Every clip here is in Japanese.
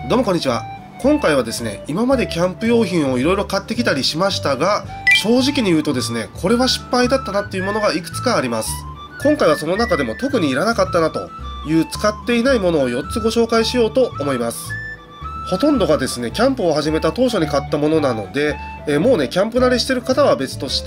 どうもこんにちは。今回はですね、今までキャンプ用品をいろいろ買ってきたりしましたが、正直に言うとですね、これは失敗だったなっていうものがいくつかあります。今回はその中でも特にいらなかったなという使っていないものを4つご紹介しようと思います。ほとんどがですね、キャンプを始めた当初に買ったものなので、もうね、キャンプ慣れしてる方は別として、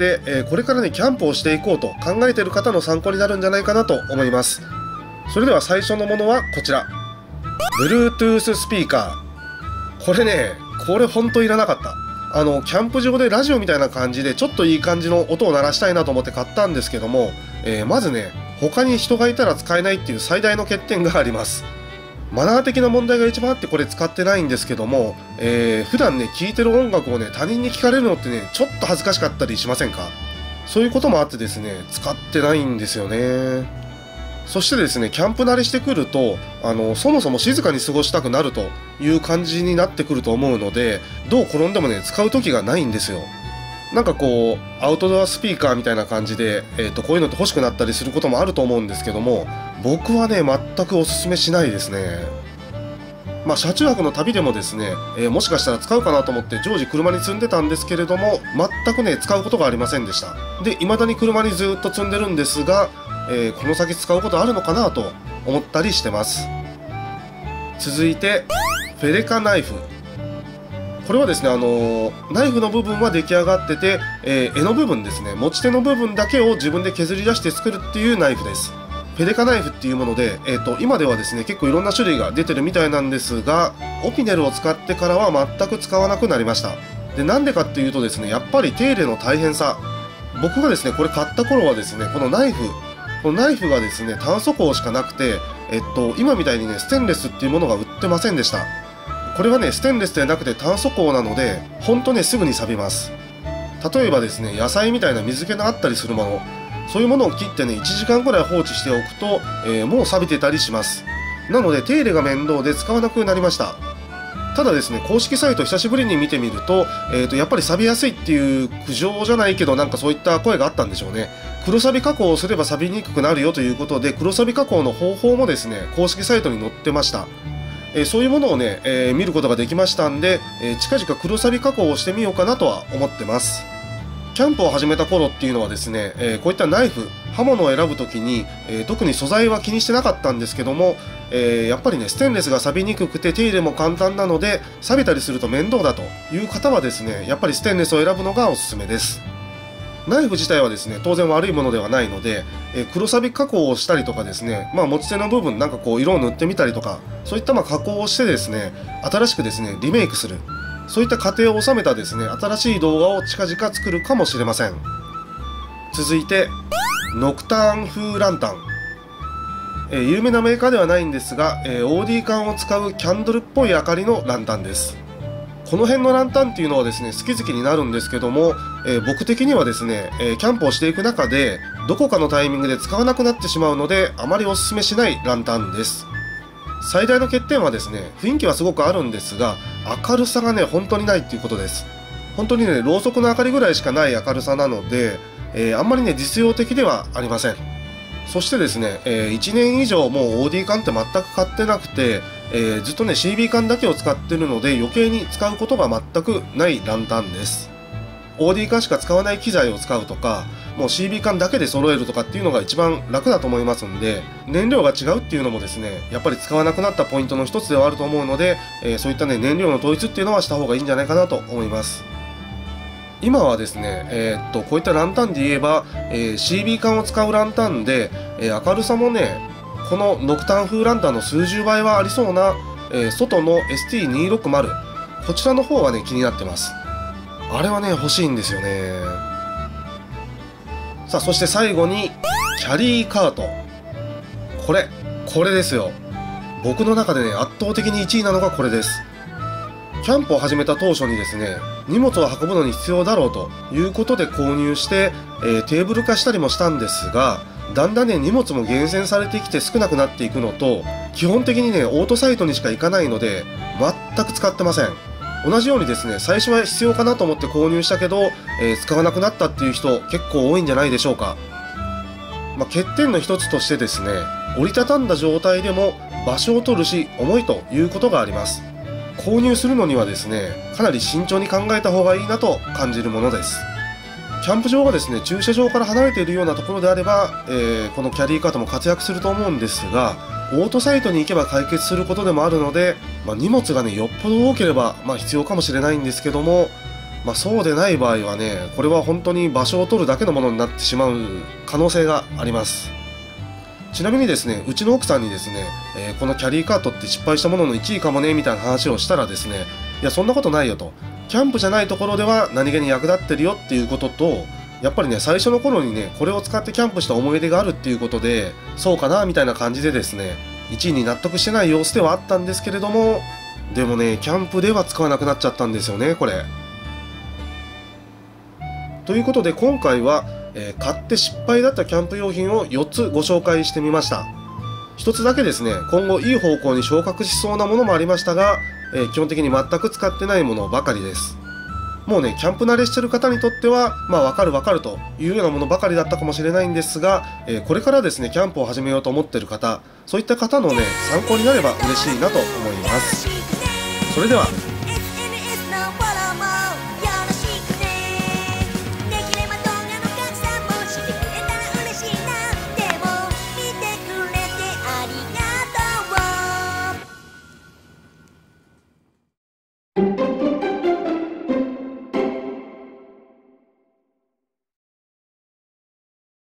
これからね、キャンプをしていこうと考えている方の参考になるんじゃないかなと思います。それでは最初のものはこちら。Bluetooth スピーカー。これね、これほんといらなかった。キャンプ場でラジオみたいな感じでちょっといい感じの音を鳴らしたいなと思って買ったんですけども、まずね、他に人がいたら使えないっていう最大の欠点があります。マナー的な問題が一番あってこれ使ってないんですけども、普段ね、聴いてる音楽をね、他人に聞かれるのってね、ちょっと恥ずかしかったりしませんか？そういうこともあってですね、使ってないんですよね。そしてですね、キャンプ慣れしてくると、そもそも静かに過ごしたくなるという感じになってくると思うので、どう転んでもね、使う時がないんですよ。なんかこう、アウトドアスピーカーみたいな感じで、こういうのって欲しくなったりすることもあると思うんですけども、僕はね、全くおすすめしないですね。まあ、車中泊の旅でもですね、もしかしたら使うかなと思って常時車に積んでたんですけれども、全くね、使うことがありませんでした。で、未だに車にずっと積んでるんですが、この先使うことあるのかなと思ったりしてます。続いてフェレカナイフ。これはですね、ナイフの部分は出来上がってて、柄の部分ですね、持ち手の部分だけを自分で削り出して作るっていうナイフです。フェレカナイフっていうもので、今ではですね、結構いろんな種類が出てるみたいなんですが、オピネルを使ってからは全く使わなくなりました。で、なんでかっていうとですね、やっぱり手入れの大変さ。僕がですね、これ買った頃はですね、このナイフがですね、炭素鋼しかなくて、今みたいにね、ステンレスっていうものが売ってませんでした。これはね、ステンレスではなくて炭素鋼なので、ほんとね、すぐに錆びます。例えばですね、野菜みたいな水気のあったりするもの、そういうものを切ってね、1時間くらい放置しておくと、もう錆びてたりします。なので、手入れが面倒で使わなくなりました。ただですね、公式サイト久しぶりに見てみると、やっぱり錆びやすいっていう苦情じゃないけど、なんかそういった声があったんでしょうね。黒錆加工をすれば錆びにくくなるよということで、黒錆加工の方法もですね、公式サイトに載ってました。そういうものをね、見ることができましたんで、近々黒錆加工をしてみようかなとは思ってます。キャンプを始めた頃っていうのはですね、こういったナイフ、刃物を選ぶときに、特に素材は気にしてなかったんですけども、やっぱりね、ステンレスが錆びにくくて手入れも簡単なので、錆びたりすると面倒だという方はですね、やっぱりステンレスを選ぶのがおすすめです。ナイフ自体はですね、当然悪いものではないので、黒錆加工をしたりとかですね、まあ、持ち手の部分なんかこう色を塗ってみたりとか、そういったまあ加工をしてですね、新しくですね、リメイクする。そういった過程を収めたですね、新しい動画を近々作るかもしれません。続いて、ノクターン風ランタン。有名なメーカーではないんですが、OD 缶を使うキャンドルっぽい明かりのランタンです。この辺のランタンっていうのはですね、好き好きになるんですけども、僕的にはですね、キャンプをしていく中で、どこかのタイミングで使わなくなってしまうので、あまりおすすめしないランタンです。最大の欠点はですね、雰囲気はすごくあるんですが、明るさがね、本当にないっていうことです。本当にね、ろうそくの明かりぐらいしかない明るさなので、あんまりね、実用的ではありません。そしてですね、1年以上もう OD 缶って全く買ってなくて、ずっとね CB 缶だけを使ってるので余計に使うことが全くないランタンです。 OD 缶しか使わない機材を使うとか、もう CB 缶だけで揃えるとかっていうのが一番楽だと思いますんで、燃料が違うっていうのもですね、やっぱり使わなくなったポイントの一つではあると思うので、そういったね燃料の統一っていうのはした方がいいんじゃないかなと思います。今はですね、こういったランタンで言えば、CB 缶を使うランタンで、明るさもね、このノクターン風ランタンの数十倍はありそうな、外の ST260、こちらの方がね、気になってます。あれはね、欲しいんですよね。さあ、そして最後に、キャリーカート。これですよ。僕の中でね、圧倒的に1位なのがこれです。キャンプを始めた当初にですね、荷物を運ぶのに必要だろうということで購入して、テーブル化したりもしたんですが、だんだんね、荷物も厳選されてきて少なくなっていくのと、基本的にね、オートサイトにしか行かないので、全く使ってません。同じようにですね、最初は必要かなと思って購入したけど、使わなくなったっていう人結構多いんじゃないでしょうか。欠点の一つとしてですね、折りたたんだ状態でも場所を取るし重いということがあります。 購入するのにはですねかなり慎重に考えた方がいいなと感じるものです。キャンプ場がですね駐車場から離れているようなところであれば、このキャリーカートも活躍すると思うんですが、オートサイトに行けば解決することでもあるので、荷物がねよっぽど多ければ、必要かもしれないんですけども、そうでない場合はねこれは本当に場所を取るだけのものになってしまう可能性があります。ちなみにですねうちの奥さんにですね、このキャリーカートって失敗したものの1位かもねみたいな話をしたらですね、いやそんなことないよと、キャンプじゃないところでは何気に役立ってるよっていうことと、やっぱりね最初の頃にねこれを使ってキャンプした思い出があるっていうことで、そうかなみたいな感じでですね1位に納得してない様子ではあったんですけれども、でもねキャンプでは使わなくなっちゃったんですよねこれ。ということで今回は、買って失敗だったキャンプ用品を4つご紹介してみました。1つだけですね今後いい方向に昇格しそうなものもありましたが、基本的に全く使ってないものばかりです。もうねキャンプ慣れしてる方にとっては分かる分かるというようなものばかりだったかもしれないんですが、これからですねキャンプを始めようと思ってる方、そういった方のね参考になれば嬉しいなと思います。それでは